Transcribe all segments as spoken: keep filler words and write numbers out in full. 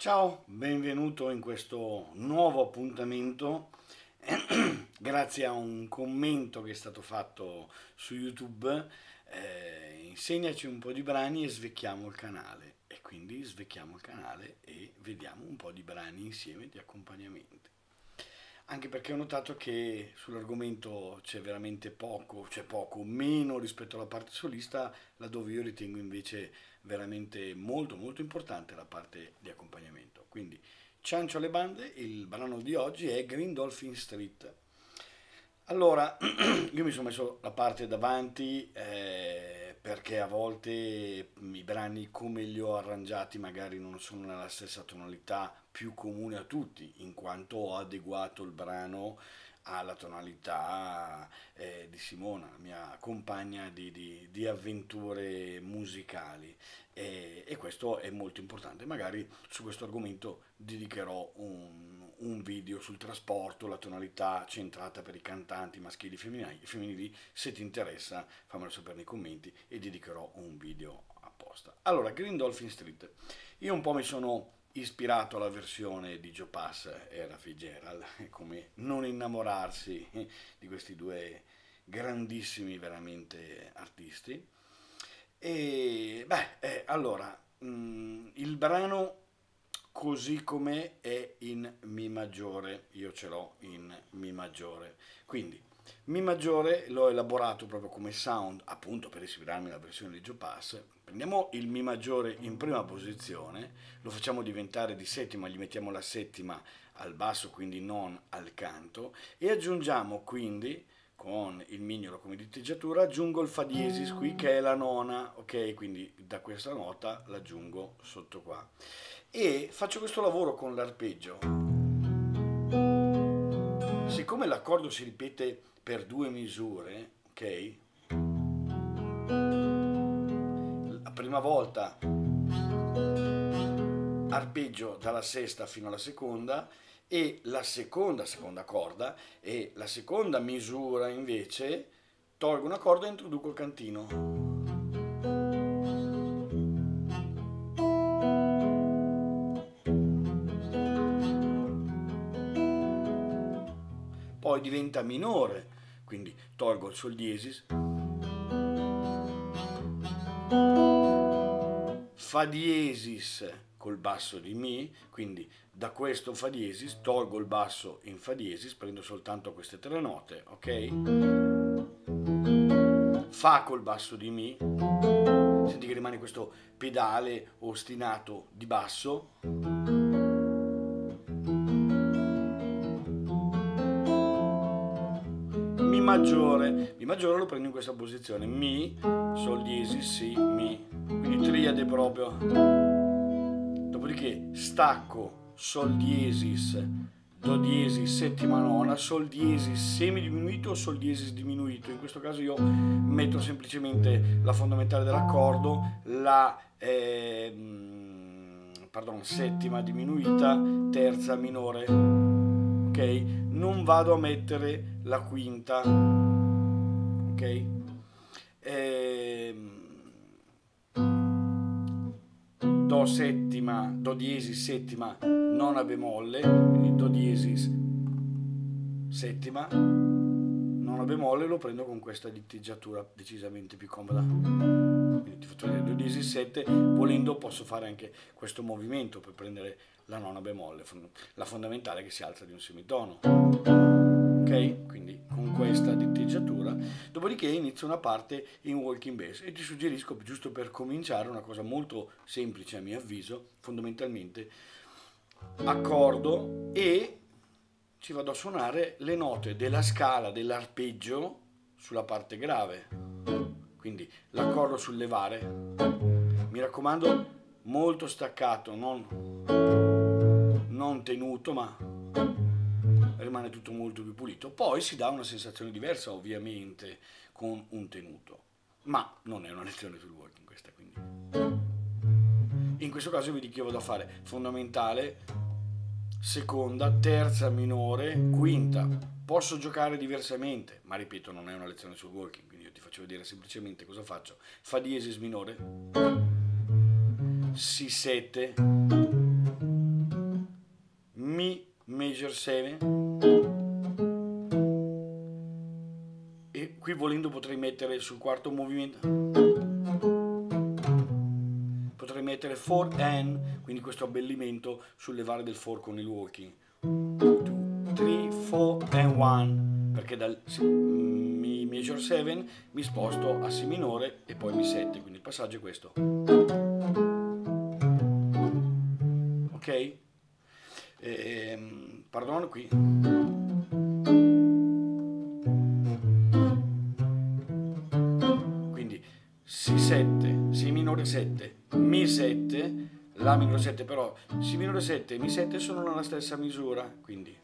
Ciao, benvenuto in questo nuovo appuntamento. Grazie a un commento che è stato fatto su YouTube, eh, insegnaci un po' di brani e svecchiamo il canale. E quindi svecchiamo il canale e vediamo un po' di brani insieme di accompagnamento. Anche perché ho notato che sull'argomento c'è veramente poco, c'è poco, meno rispetto alla parte solista, laddove io ritengo invece veramente molto molto importante la parte di accompagnamento. Quindi ciancio alle bande, il brano di oggi è Green Dolphin Street. Allora, io mi sono messo la parte davanti eh, perché a volte i brani come li ho arrangiati magari non sono nella stessa tonalità più comune a tutti, in quanto ho adeguato il brano alla tonalità eh, di Simona, la mia compagna di, di- di avventure musicali. E, e questo è molto importante. Magari su questo argomento dedicherò un, un video sul trasporto, la tonalità centrata per i cantanti maschili e femminili. femminili. Se ti interessa, fammelo sapere nei commenti e dedicherò un video apposta. Allora, Green Dolphin Street. Io un po' mi sono ispirato alla versione di Joe Pass e Ella Fitzgerald, come non innamorarsi di questi due grandissimi veramente artisti. E beh, eh, allora, mm, il brano così com'è è in Mi maggiore, io ce l'ho in Mi maggiore, quindi Mi maggiore l'ho elaborato proprio come sound, appunto per ispirarmi alla versione di Joe Pass. Prendiamo il Mi maggiore in prima posizione, lo facciamo diventare di settima, gli mettiamo la settima al basso, quindi non al canto, e aggiungiamo quindi con il mignolo come diteggiatura, aggiungo il fa diesis qui che è la nona, ok? Quindi da questa nota l'aggiungo sotto qua. E faccio questo lavoro con l'arpeggio. Siccome l'accordo si ripete per due misure, ok? La prima volta arpeggio dalla sesta fino alla seconda e la seconda, seconda corda e la seconda misura invece tolgo una corda e introduco il cantino. Poi diventa minore, quindi tolgo il sol diesis, fa diesis col basso di Mi, quindi da questo fa diesis tolgo il basso in fa diesis, prendo soltanto queste tre note, ok? Fa col basso di Mi, senti che rimane questo pedale ostinato di basso. Mi maggiore, Mi maggiore lo prendo in questa posizione, Mi, Sol diesis, Si, Mi, quindi triade proprio. Dopodiché stacco Sol diesis, Do diesis, settima nona, Sol diesis semidiminuito o Sol diesis diminuito. In questo caso io metto semplicemente la fondamentale dell'accordo, la eh, pardon, settima diminuita, terza minore. Ok? Non vado a mettere la quinta. Ok? Ehm, Do settima, Do diesis settima, nona bemolle, quindi Do diesis settima, nona bemolle, lo prendo con questa diteggiatura decisamente più comoda. Quindi ti faccio vedere Do diesis sette, volendo posso fare anche questo movimento per prendere la nona bemolle, la fondamentale che si alza di un semitono. Ok? Quindi con questa diteggiatura, dopodiché inizio una parte in walking bass e ti suggerisco, giusto per cominciare, una cosa molto semplice a mio avviso, fondamentalmente accordo e ci vado a suonare le note della scala dell'arpeggio sulla parte grave, quindi l'accordo sul levare, mi raccomando molto staccato, non, non tenuto, ma rimane tutto molto più pulito. Poi si dà una sensazione diversa ovviamente con un tenuto, ma non è una lezione sul walking questa, quindi in questo caso vedi che io vado a fare fondamentale, seconda, terza minore, quinta. Posso giocare diversamente, ma ripeto non è una lezione sul walking, quindi io ti faccio vedere semplicemente cosa faccio. Fa diesis minore, Si sette, major sette, e qui volendo potrei mettere sul quarto movimento, potrei mettere quattro and, quindi questo abbellimento sul levare del quattro con il walking, due, tre, quattro and uno, perché dal Mi major sette mi sposto a Si minore e poi Mi sette, quindi il passaggio è questo, ok? Ehm, pardon, qui quindi Si sette, Si minore sette, Mi sette, La minore sette, però Si minore sette e Mi sette sono nella stessa misura, quindi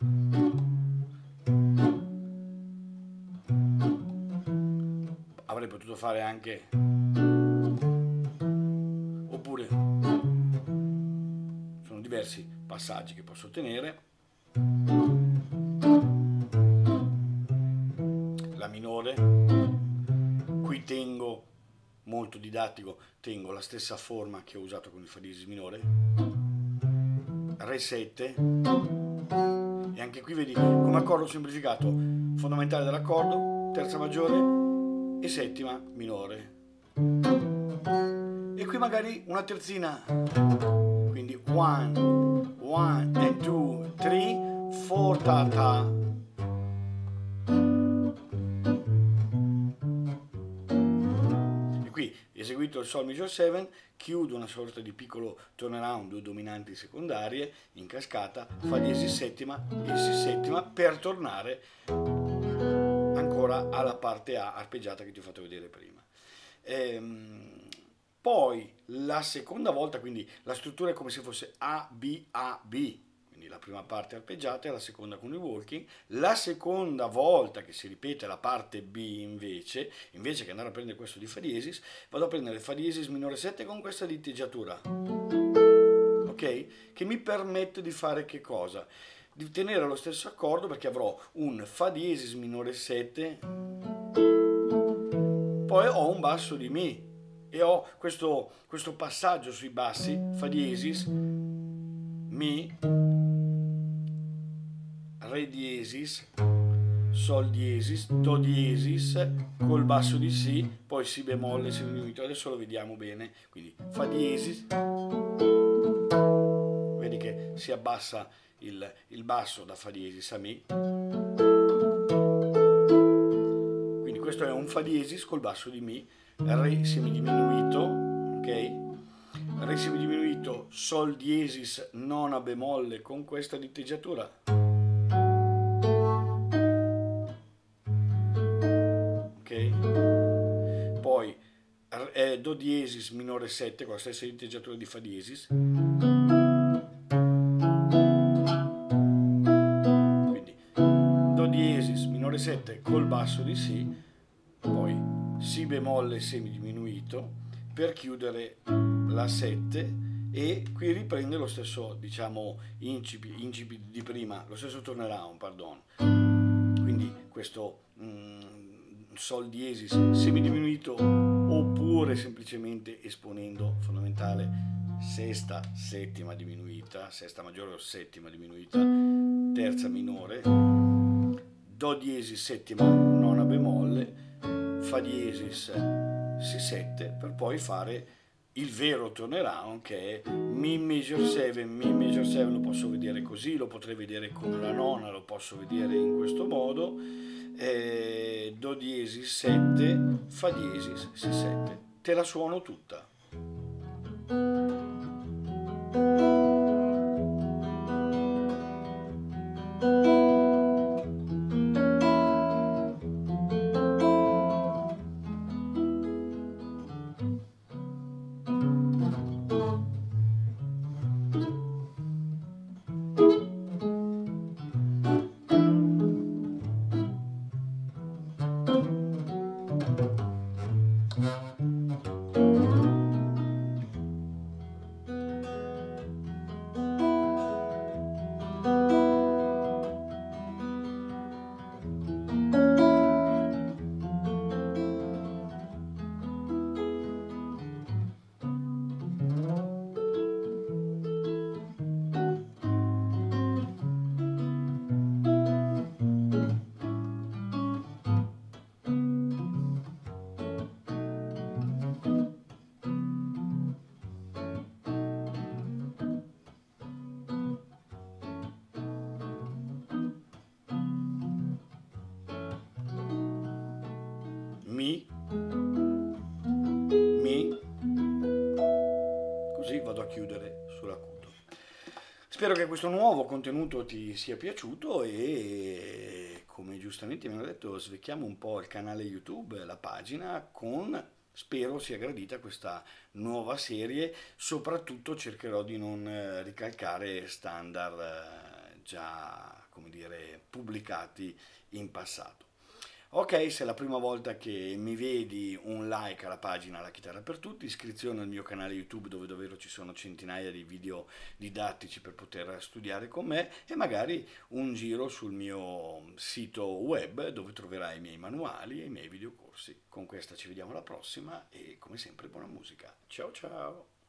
avrei potuto fare anche, oppure sono diversi passaggi che posso ottenere. La minore, qui tengo, molto didattico, tengo la stessa forma che ho usato con il Fa diesis minore, Re sette, e anche qui vedi come accordo semplificato, fondamentale dell'accordo, terza maggiore e settima minore, e qui magari una terzina, quindi one, one and two, three, four ta ta, e qui eseguito il Sol major sette chiudo una sorta di piccolo turnaround, due dominanti secondarie in cascata, Fa diesis settima e Si settima, per tornare ancora alla parte A arpeggiata che ti ho fatto vedere prima. Ehm, poi la seconda volta, quindi la struttura è come se fosse A, B, A, B, quindi la prima parte arpeggiata e la seconda con il walking. La seconda volta che si ripete la parte B invece, invece che andare a prendere questo di Fa diesis, vado a prendere Fa diesis minore sette con questa diteggiatura, ok? Che mi permette di fare che cosa? Di tenere lo stesso accordo, perché avrò un Fa diesis minore sette, poi ho un basso di Mi e ho questo, questo passaggio sui bassi, Fa diesis, Mi, Re diesis, Sol diesis, Do diesis, col basso di Si, poi Si bemolle, Si diminuito, adesso lo vediamo bene, quindi Fa diesis, vedi che si abbassa Il, il basso da Fa diesis a Mi, quindi questo è un Fa diesis col basso di Mi, Re semidiminuito, ok? Re semidiminuito, Sol diesis nona bemolle con questa diteggiatura, ok? Poi eh, Do diesis minore sette con la stessa diteggiatura di Fa diesis, sette col basso di Si, poi Si bemolle semidiminuito per chiudere la sette, e qui riprende lo stesso, diciamo, incipit, incipit di prima, lo stesso turnaround, pardon. Quindi questo mm, Sol diesis semidiminuito, oppure semplicemente esponendo, fondamentale, sesta, settima diminuita, sesta maggiore o settima diminuita, terza minore, Do diesis settima nona bemolle, Fa diesis Si sette, per poi fare il vero turnaround, che è Mi major sette. Mi major sette lo posso vedere così, lo potrei vedere con la nona, lo posso vedere in questo modo, eh, Do diesis sette, Fa diesis Si sette. Te la suono tutta. chiudere sull'acuto. Spero che questo nuovo contenuto ti sia piaciuto e, come giustamente mi hanno detto, svecchiamo un po' il canale YouTube, la pagina, con, spero sia gradita questa nuova serie. Soprattutto cercherò di non eh, ricalcare standard eh, già, come dire, pubblicati in passato. Ok, se è la prima volta che mi vedi, un like alla pagina La Chitarra per Tutti, iscrizione al mio canale YouTube dove davvero ci sono centinaia di video didattici per poter studiare con me, e magari un giro sul mio sito web dove troverai i miei manuali e i miei videocorsi. Con questa ci vediamo alla prossima e come sempre buona musica. Ciao ciao!